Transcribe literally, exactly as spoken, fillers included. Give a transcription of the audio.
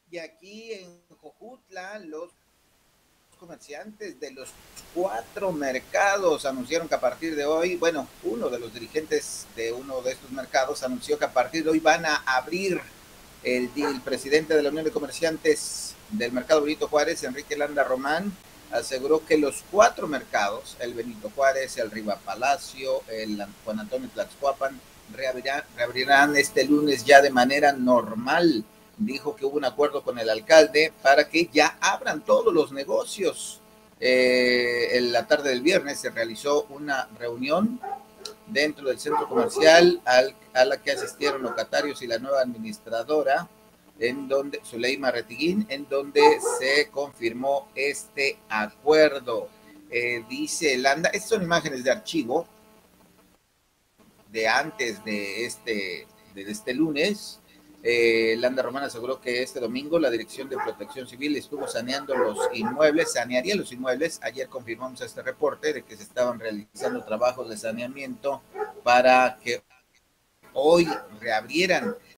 Y aquí en Jojutla, los comerciantes de los cuatro mercados anunciaron que a partir de hoy, bueno, uno de los dirigentes de uno de estos mercados anunció que a partir de hoy van a abrir. El, el presidente de la Unión de Comerciantes del Mercado Benito Juárez, Enrique Landa Román, aseguró que los cuatro mercados, el Benito Juárez, el Riva Palacio, el Juan Antonio Tlaxcuapan, reabrirán, reabrirán este lunes ya de manera normal. Dijo que hubo un acuerdo con el alcalde para que ya abran todos los negocios. Eh, en la tarde del viernes se realizó una reunión dentro del centro comercial al, a la que asistieron locatarios y la nueva administradora, en donde, Zuleima Retiguín, en donde se confirmó este acuerdo. Eh, dice Landa, estas son imágenes de archivo de antes de este, de este lunes. Eh, Landa Román aseguró que este domingo la Dirección de Protección Civil estuvo saneando los inmuebles, sanearía los inmuebles. Ayer confirmamos este reporte de que se estaban realizando trabajos de saneamiento para que hoy reabrieran